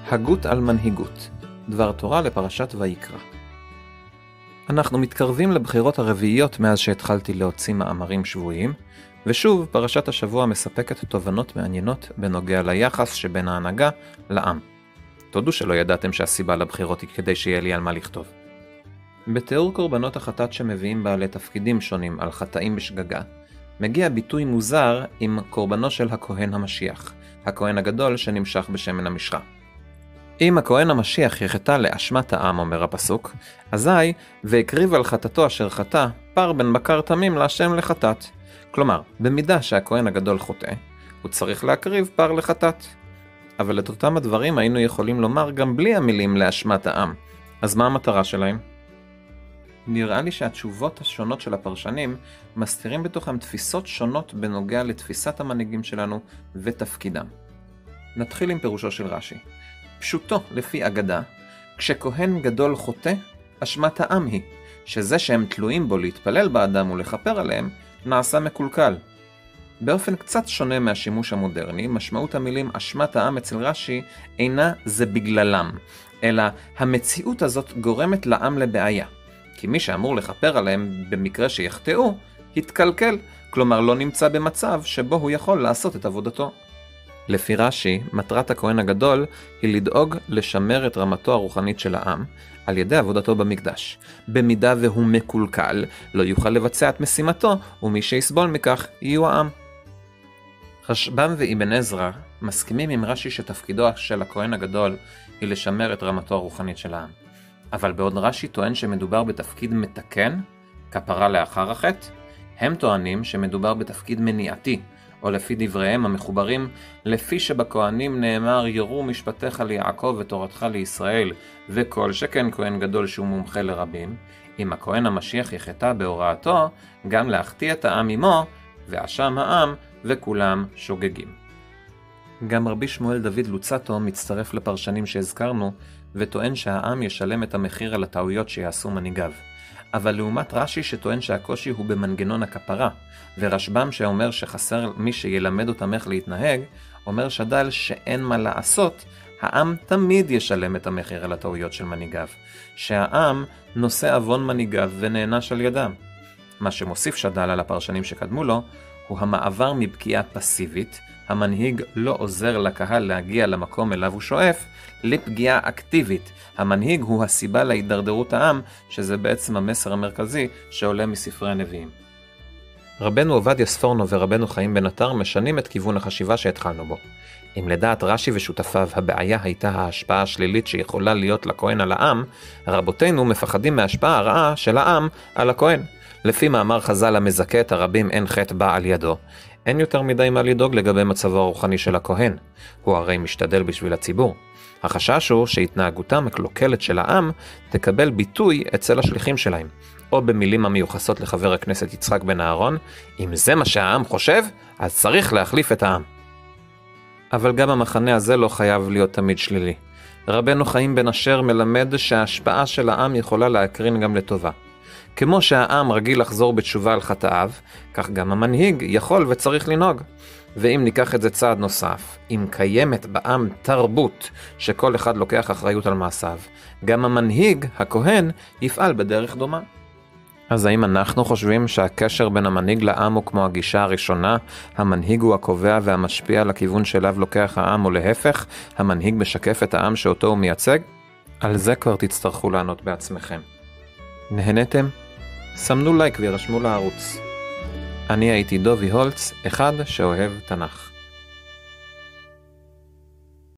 הגות על מנהיגות, דבר תורה לפרשת ויקרא. אנחנו מתקרבים לבחירות הרביעיות מאז שהתחלתי להוציא מאמרים שבועיים, ושוב פרשת השבוע מספקת תובנות מעניינות בנוגע ליחס שבין ההנהגה לעם. תודו שלא ידעתם שהסיבה לבחירות היא כדי שיהיה לי על מה לכתוב. בתיאור קורבנות החטאת שמביאים בעלי תפקידים שונים על חטאים בשגגה, מגיע ביטוי מוזר עם קורבנו של הכהן המשיח, הכהן הגדול שנמשך בשמן המשחה. אם הכהן המשיח יחטא לאשמת העם, אומר הפסוק, אזי והקריב על חטאתו אשר חטא פר בן בקר תמים להשם לחטאת. כלומר, במידה שהכהן הגדול חוטא, הוא צריך להקריב פר לחטאת. אבל את אותם הדברים היינו יכולים לומר גם בלי המילים לאשמת העם. אז מה המטרה שלהם? נראה לי שהתשובות השונות של הפרשנים מסתירים בתוכם תפיסות שונות בנוגע לתפיסת המנהיגים שלנו ותפקידם. נתחיל עם פירושו של רש"י. פשוטו לפי אגדה, כשכהן גדול חוטא, אשמת העם היא, שזה שהם תלויים בו להתפלל באדם ולכפר עליהם, נעשה מקולקל. באופן קצת שונה מהשימוש המודרני, משמעות המילים אשמת העם אצל רש"י אינה זה בגללם, אלא המציאות הזאת גורמת לעם לבעיה. כי מי שאמור לכפר עליהם במקרה שיחטאו, התקלקל, כלומר לא נמצא במצב שבו הוא יכול לעשות את עבודתו. לפי רש"י, מטרת הכהן הגדול היא לדאוג לשמר את רמתו הרוחנית של העם על ידי עבודתו במקדש. במידה והוא מקולקל, לא יוכל לבצע את משימתו, ומי שיסבול מכך יהיו העם. רשב"ם ואבן עזרא מסכימים עם רש"י שתפקידו של הכהן הגדול היא לשמר את רמתו הרוחנית של העם. אבל בעוד רש"י טוען שמדובר בתפקיד מתקן, כפרה לאחר החטא, הם טוענים שמדובר בתפקיד מניעתי, או לפי דבריהם המחוברים, לפי שבכהנים נאמר ירו משפטיך ליעקב ותורתך לישראל, וכל שכן כהן גדול שהוא מומחה לרבים, אם הכהן המשיח יחטא בהוראתו, גם להחטיא את העם עמו, ואשם העם וכולם שוגגים. גם רבי שמואל דוד לוצטו מצטרף לפרשנים שהזכרנו, וטוען שהעם ישלם את המחיר על הטעויות שיעשו מנהיגיו. אבל לעומת רש"י שטוען שהקושי הוא במנגנון הכפרה, ורשב"ם שאומר שחסר מי שילמד אותם איך להתנהג, אומר שד"ל שאין מה לעשות, העם תמיד ישלם את המחיר על הטעויות של מנהיגיו, שהעם נושא אבון מנהיגיו ונענש על ידם. מה שמוסיף שד"ל על הפרשנים שקדמו לו, הוא המעבר מפגיעה פסיבית, המנהיג לא עוזר לקהל להגיע למקום אליו הוא שואף, לפגיעה אקטיבית. המנהיג הוא הסיבה להידרדרות העם, שזה בעצם המסר המרכזי שעולה מספרי הנביאים. רבנו עובדיה ספורנו ורבנו חיים בן עטר משנים את כיוון החשיבה שהתחלנו בו. אם לדעת רש"י ושותפיו הבעיה הייתה ההשפעה השלילית שיכולה להיות לכהן על העם, רבותינו מפחדים מההשפעה הרעה של העם על הכהן. לפי מאמר חז"ל המזכה את הרבים אין חטא בא על ידו, אין יותר מדי מה לדאוג לגבי מצבו הרוחני של הכהן. הוא הרי משתדל בשביל הציבור. החשש הוא שהתנהגותם הקלוקלת של העם תקבל ביטוי אצל השליחים שלהם, או במילים המיוחסות לחבר הכנסת יצחק בן אהרון, אם זה מה שהעם חושב, אז צריך להחליף את העם. אבל גם המחנה הזה לא חייב להיות תמיד שלילי. רבנו חיים בן אשר מלמד שההשפעה של העם יכולה להקרין גם לטובה. כמו שהעם רגיל לחזור בתשובה על חטאיו, כך גם המנהיג יכול וצריך לנהוג. ואם ניקח את זה צעד נוסף, אם קיימת בעם תרבות שכל אחד לוקח אחריות על מעשיו, גם המנהיג, הכהן, יפעל בדרך דומה. אז האם אנחנו חושבים שהקשר בין המנהיג לעם הוא כמו הגישה הראשונה, המנהיג הוא הקובע והמשפיע לכיוון שאליו לוקח העם, או להפך, המנהיג משקף את העם שאותו הוא מייצג? על זה כבר תצטרכו לענות בעצמכם. נהנתם? סמנו לייק וירשמו לערוץ. אני הייתי דובי הולץ, אחד שאוהב תנ"ך.